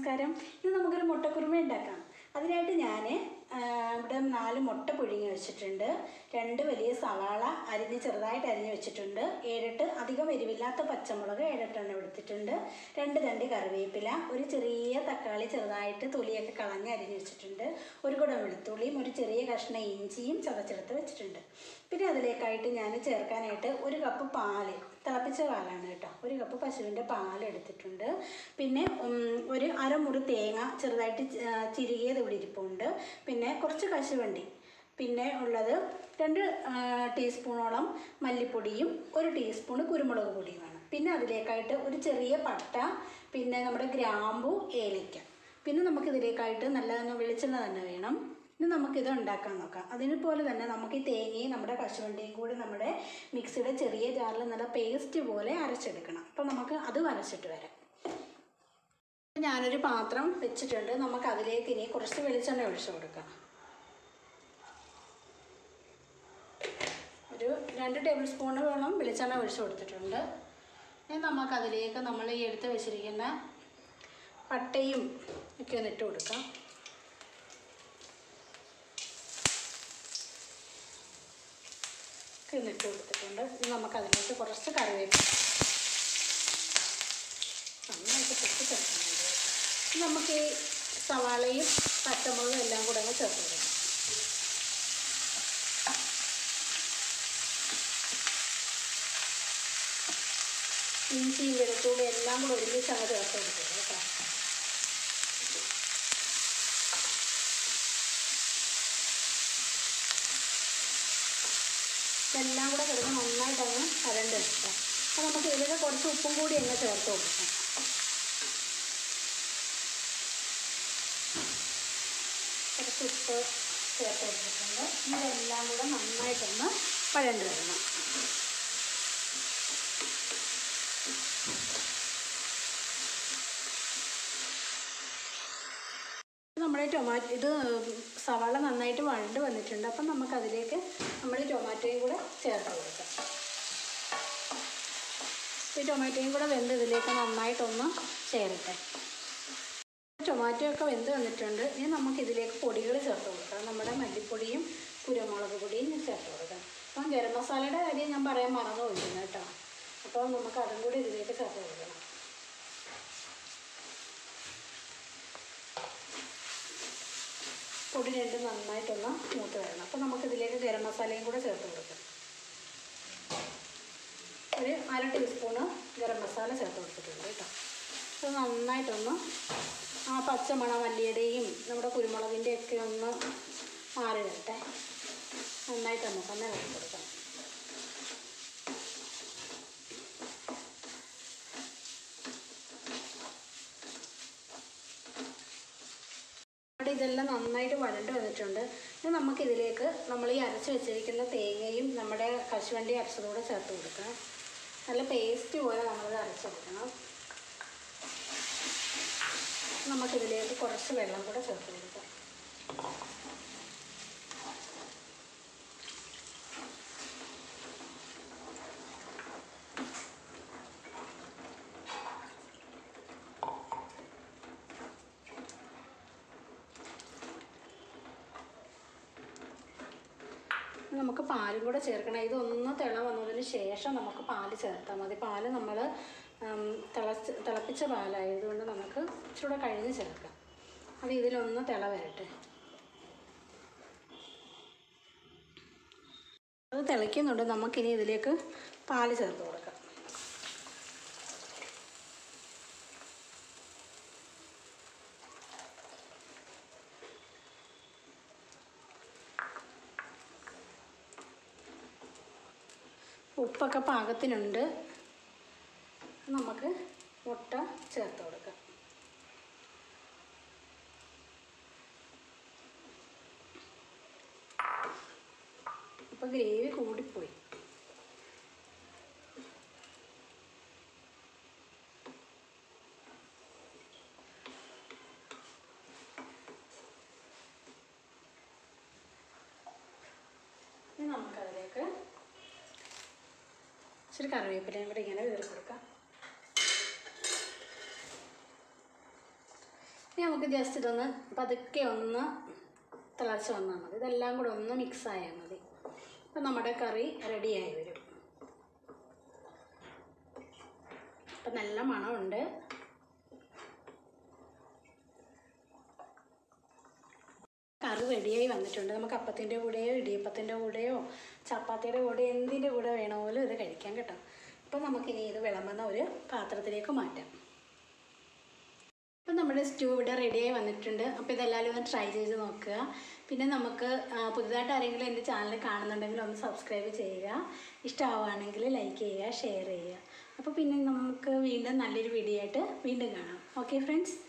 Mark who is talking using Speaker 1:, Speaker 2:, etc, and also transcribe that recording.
Speaker 1: നമസ്കാരം. ഇന്ന് നമുക്കൊരു മുട്ടക്കുറുമ ഉണ്ടാക്കാം. അതിനായിട്ട് ഞാൻ ഇവിടെ 4 മുട്ട പുഴുങ്ങി വെച്ചിട്ടുണ്ട്, 2 വലിയ സവാള ചെറുതായിട്ട് അരിഞ്ഞ് വെച്ചിട്ടുണ്ട്, 7-8 അധികം എരിവില്ലാത്ത പച്ചമുളക് 7-8 എടുത്തിട്ടുണ്ട്, 2 തണ്ട് കറിവേപ്പില, ഒരു ചെറിയ തക്കാളി ചെറുതായിട്ട് തൊലിയൊക്കെ കളഞ്ഞ് അരിഞ്ഞ് വെച്ചിട്ടുണ്ട്, ഒരു കുടം വെളുത്തുള്ളിയും ഒരു ചെറിയ കഷ്ണം ഇഞ്ചിയും ചതച്ചെടുത്ത് വെച്ചിട്ടുണ്ട്. പിന്നെ അതിലേക്കായിട്ട് ഞാൻ ചേർക്കാനായിട്ട് 1 കപ്പ് പാല്, തിളപ്പിച്ച പാലാണ് കേട്ടോ, 1 കപ്പ് പശുവിൻ്റെ പാൽ എടുത്തിട്ടുണ്ട്. പിന്നെ ഒരു അരമുറി തേങ്ങ ചെറുതായിട്ട് ചിരുകിയത് ഇവിടെ ഇരിപ്പുണ്ട്. പിന്നെ കുറച്ച് കശുവണ്ടി, പിന്നെ ഉള്ളത് 2 ടീസ്പൂണോളം മല്ലിപ്പൊടിയും 1 ടീസ്പൂൺ കുരുമുളക് പൊടിയുമാണ്. പിന്നെ അതിലേക്കായിട്ട് ഒരു ചെറിയ പട്ട, പിന്നെ നമ്മുടെ ഗ്രാമ്പു, ഏലയ്ക്ക. പിന്നെ നമുക്കിതിലേക്കായിട്ട് നല്ല വെളിച്ചെണ്ണ തന്നെ വേണം. ഇനി നമുക്കിത് ഉണ്ടാക്കാൻ നോക്കാം. അതിനെപ്പോലെ തന്നെ നമുക്ക് ഈ തേങ്ങയും നമ്മുടെ കശുവണ്ടിയും കൂടി നമ്മുടെ മിക്സിയുടെ ചെറിയ ജാറിൽ നല്ല പേസ്റ്റ് പോലെ അരച്ചെടുക്കണം. അപ്പോൾ നമുക്ക് അത് അരച്ചിട്ട് വരാം. ഞാനൊരു പാത്രം വെച്ചിട്ടുണ്ട്, നമുക്ക് അതിലേക്ക് ഇനി കുറച്ച് വെളിച്ചെണ്ണ ഒഴിച്ചു കൊടുക്കാം. ഒരു 2 ടേബിൾ സ്പൂണോളം വെളിച്ചെണ്ണ ഒഴിച്ചു കൊടുത്തിട്ടുണ്ട്. ഇനി നമുക്കതിലേക്ക് നമ്മൾ ഈ എടുത്ത് വെച്ചിരിക്കുന്ന പട്ടയും ഒക്കെ ഒന്നിട്ട് കൊടുക്കാം. ഇട്ട് കൊടുത്തിട്ടുണ്ട്. ഇനി നമുക്കതിലേക്ക് കുറച്ച് കറിവേപ്പില നന്നായിട്ട് പൊട്ടി ചേർക്കുന്നുണ്ട്. നമുക്ക് ഈ സവാളയും പച്ചമുളകും എല്ലാം കൂടെ അങ്ങ് ചേർത്ത് കൊടുക്കാം. ഇഞ്ചിയും വെളുത്തുള്ളി എല്ലാം കൂടെ ഒരുമിച്ച് അങ്ങ് ചേർത്ത് കൊടുക്കുക കേട്ടോ. ഇതെല്ലാം കൂടെ കിടന്ന് നന്നായിട്ടങ്ങ് വരണ്ട് വെക്കാം. അപ്പോൾ നമുക്ക് ഇതിലേക്ക് കുറച്ച് ഉപ്പും കൂടി അങ്ങ് ചേർത്ത് കൊടുക്കാം. കുറച്ച് ഉപ്പ് ചേർത്ത് കൊടുത്തിട്ടുണ്ട്. ഇതെല്ലാം കൂടെ നന്നായിട്ടൊന്ന് വഴണ്ട് വരണം. നമ്മുടെ ഇത് സവാള നന്നായിട്ട് വഴണ്ട് വന്നിട്ടുണ്ട്. അപ്പം നമുക്കതിലേക്ക് നമ്മൾ ടൊമാറ്റോയും കൂടെ ചേർത്ത് കൊടുക്കാം. ഈ ടൊമാറ്റോയും കൂടെ വെന്ത് ഇതിലേക്ക് നന്നായിട്ടൊന്ന് ചേരട്ടെ. ടൊമാറ്റോ ഒക്കെ വെന്ത് വന്നിട്ടുണ്ട്. ഇനി നമുക്കിതിലേക്ക് പൊടികൾ ചേർത്ത് കൊടുക്കാം. നമ്മുടെ മല്ലിപ്പൊടിയും കുരുമുളക് പൊടിയും ചേർത്ത് കൊടുക്കാം. അപ്പം ഗരം മസാലയുടെ കാര്യം ഞാൻ പറയാൻ മറന്നു പോയിരുന്നു കേട്ടോ. അപ്പോൾ നമുക്ക് അതും കൂടി ഇതിലേക്ക് ചേർത്ത് കൊടുക്കണം. പൊടി രണ്ടും നന്നായിട്ടൊന്ന് മൂത്ത് വരണം. അപ്പോൾ നമുക്കിതിലേക്ക് ഗരം മസാലയും കൂടെ ചേർത്ത് കൊടുക്കാം. ഒരു 1/2 ടീസ്പൂണ് ഗരം മസാല ചേർത്ത് കൊടുത്തിട്ടുണ്ട് കേട്ടോ. അത് നന്നായിട്ടൊന്ന് ആ പച്ചമണം മല്ലിയുടെയും നമ്മുടെ കുരുമുളകിൻ്റെ ഒക്കെ ഒന്ന് മാറി വരട്ടെ. നന്നായിട്ട് നമുക്ക് ഒന്ന് ഇളക്കി കൊടുക്കാം. ഇതെല്ലാം നന്നായിട്ട് വഴണ്ട് വന്നിട്ടുണ്ട്. ഇനി നമുക്കിതിലേക്ക് നമ്മൾ ഈ അരച്ച് വെച്ചിരിക്കുന്ന തേങ്ങയും നമ്മുടെ കശുവണ്ടി അരച്ചതൂടെ ചേർത്ത് കൊടുക്കാം. നല്ല പേസ്റ്റ് പോലെ നമ്മളത് അരച്ചെടുക്കണം. നമുക്കിതിലേക്ക് കുറച്ച് വെള്ളം കൂടെ ചേർത്ത് കൊടുക്കാം. നമുക്ക് പാലും കൂടെ ചേർക്കണം. ഇതൊന്ന് തിള വന്നതിന് ശേഷം നമുക്ക് പാല് ചേർത്താൽ മതി. പാല് നമ്മൾ തിളപ്പിച്ച പാലായതുകൊണ്ട് നമുക്ക് ഇച്ചിരി കഴിഞ്ഞ് ചേർക്കാം. അത് ഇതിലൊന്ന് തിള വരട്ടെ. അത് തിളയ്ക്കുന്നുണ്ട്. നമുക്കിനി ഇതിലേക്ക് പാല് ചേർത്ത് കൊടുക്കാം. ഉപ്പൊക്കെ പാകത്തിനുണ്ട്. നമുക്ക് മുട്ട ചേർത്ത് കൊടുക്കാം. അപ്പോൾ ഗ്രേവി കൂടിപ്പോയി. ഇനി നമുക്കതിലേക്ക് ഇച്ചിരി കറിവേപ്പിലയും കൂടെ ഇങ്ങനെ വിതറി കൊടുക്കാം. ഇനി നമുക്ക് ജസ്റ്റ് ഇതൊന്ന് പതുക്കെ ഒന്ന് തിളച്ച് വന്നാൽ മതി. ഇതെല്ലാം കൂടെ ഒന്ന് മിക്സായാൽ മതി. അപ്പോൾ നമ്മുടെ കറി റെഡിയായി വരും. അപ്പം നല്ല മണമുണ്ട്. കറി റെഡിയായി വന്നിട്ടുണ്ട്. നമുക്ക് അപ്പത്തിൻ്റെ കൂടെയോ ഇടിയപ്പത്തിൻ്റെ കൂടെയോ ചപ്പാത്തിയുടെ കൂടെയോ എന്തിൻ്റെ കൂടെ വേണമെങ്കിലും ഇത് കഴിക്കാം കേട്ടോ. അപ്പം നമുക്കിനി ഇത് വിളമ്പുന്ന ഒരു പാത്രത്തിലേക്ക് മാറ്റാം. അപ്പം നമ്മുടെ സ്റ്റൂ ഇവിടെ റെഡിയായി വന്നിട്ടുണ്ട്. അപ്പോൾ ഇതെല്ലാവരും ഒന്ന് ട്രൈ ചെയ്ത് നോക്കുക. പിന്നെ നമുക്ക് പുതുതായിട്ട് ആരെങ്കിലും എൻ്റെ ചാനൽ കാണുന്നുണ്ടെങ്കിൽ ഒന്ന് സബ്സ്ക്രൈബ് ചെയ്യുക. ഇഷ്ടമാവുകയാണെങ്കിൽ ലൈക്ക് ചെയ്യുക, ഷെയർ ചെയ്യുക. അപ്പോൾ പിന്നെ നമുക്ക് വീണ്ടും നല്ലൊരു വീഡിയോ ആയിട്ട് വീണ്ടും കാണാം. Okay friends.